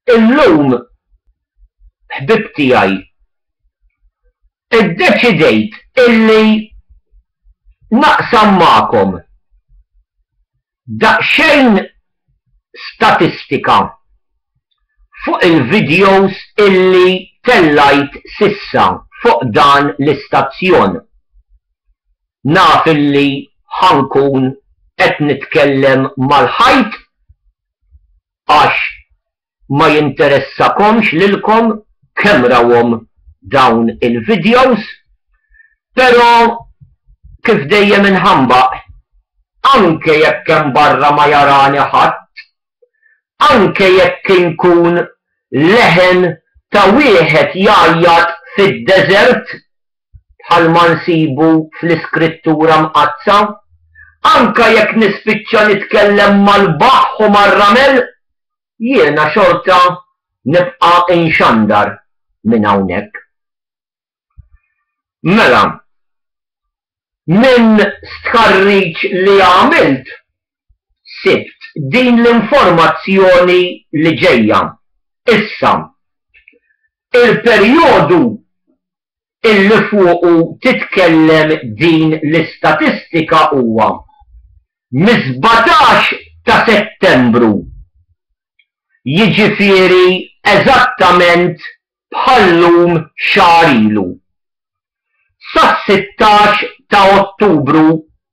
Illum ħbib tiegħi iddeċidejt illi naqsam magħkom daqsxejn statistika fuq il-videos illi tellajt sissa fuq dan l-istazzjon. Naf illi ħankun qed nitkellem mal-ħajt għax ma jinteressakomx lilkom kemm rawhom dawn il-videos, però kif dejjem inħambaq anke jekk hemm barra ma jarani ħadd, anke jekk inkun leħen ta' wieħed jgħajjad fid-deżert bħalma nsibu fl-iskrittura mqazza, anke jekk nispiċċa nitkellem mal-baħħ u mar-ramel, jiena xorta nibqa' inxandar minn hawnhekk. Mela, minn stħarriġ li għamilt, sibt din l-informazzjoni li ġejja. Issa, il-perjodu illi fuqu titkellem din l-istatistika huwa mis-17 ta' Settembru, jiġifieri eżattament bħallum xahar ilu, sas-16 ta' Ottubru,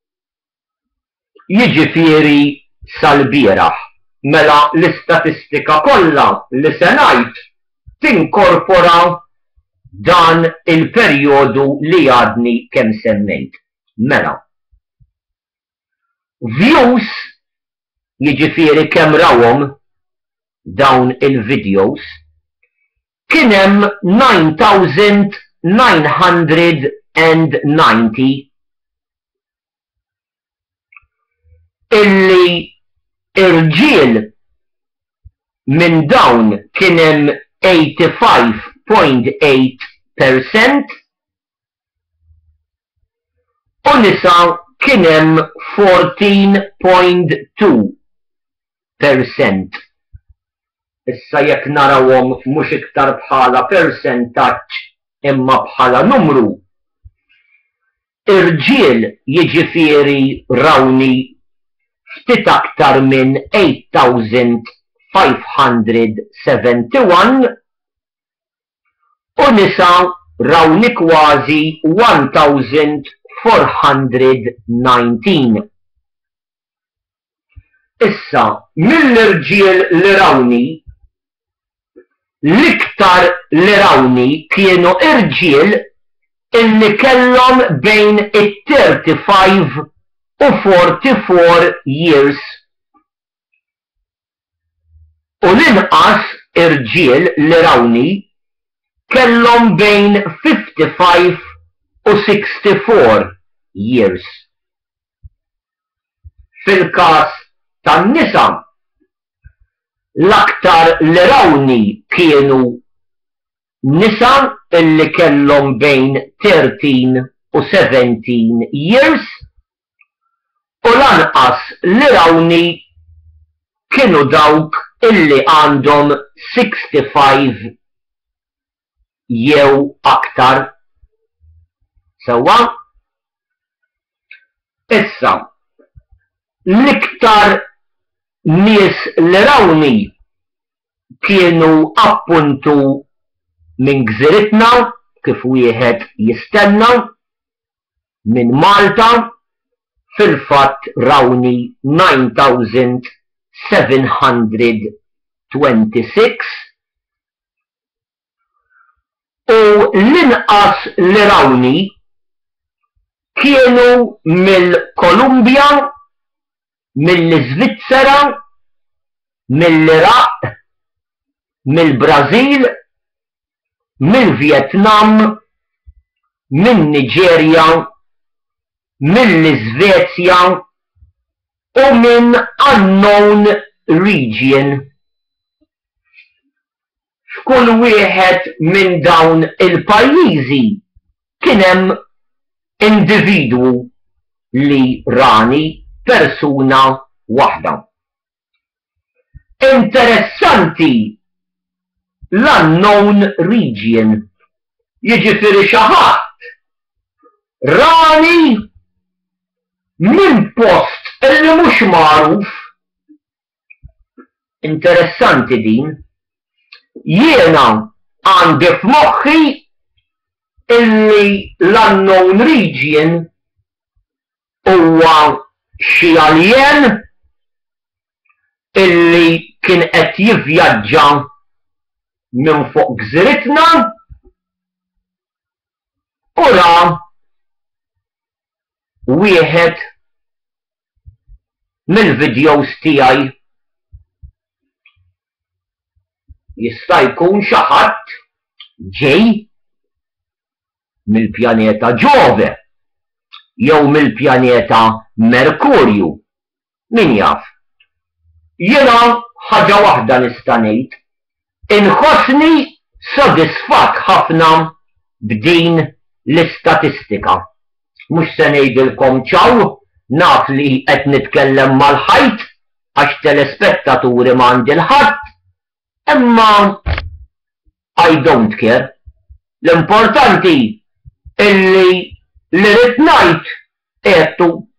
jiġifieri sal-bieraħ. Mela l-istatistika kollha li se ngħid tinkorpora dan il-perjodu li għadni kemm semmejt. Mela, views, jiġifieri kemm rawhom dawn il-videos, kien hemm 9,990 illi irġiel minn dawn kien hemm 85.8% u nisa kien hemm 14.2%. Issa jekk narawhom mhux iktar bħala persentaġġ imma bħala numru, irġiel jiġifieri rawni ftit aktar minn 8,571 u nisa rawni kważi 1,419. Issa, mill-irġiel li rawni, l-iktar li rawni kienu irġiel illi kellhom bejn it-35 u 44 years. U l-inqas irġiel li rawni kellhom bejn 55 u 64 years. Fil-każ tan-nisa, l-aktar li rawni kienu nisa illi kellhom bejn 13 u 17 years u l-anqas li rawni kienu dawk illi għandhom 65 jew aktar. Sewwa? Issa, l-iktar nies li rawni kienu appuntu minn gżiritna kif wieħed jistenna, minn Malta, fil-fatt rawni 9,726 u l-inqas li rawni kienu mill-Kolumbja, mill-Iżvizzera, mill-Iraq, mill-Brażil, mill-Vjetnam, min-Niġerja, mill-Iżvezja u minn unknown region. F'kull wieħed minn dawn il-pajjiżi kien hemm individwu li rani persuna waħda. Interessanti l-unknown region. Jiġifieri xi ħadd rani minn post illi mhux magħruf. Interessanti din. Jiena għandi f'moħħi illi l-unknown region huwa xi alien illi kien qed jivvjaġġa minn fuq gżiritna u ra wieħed mill-videos tiegħi jista' jkun xi ħadd ġej mill-pjaneta Giove jew mill-pjaneta Merkurju. Min jaf? Jiena ħaġa waħda nista' ngħid, inħossni sodisfatt ħafna b'din l-istatistika. Mhux se ngħidilkom ċaw, naf li qed nitkellem mal-ħajt għax telespettaturi m'għandi l-ħadd, imma I don't care. L-importanti illi li rid ngħid qedtu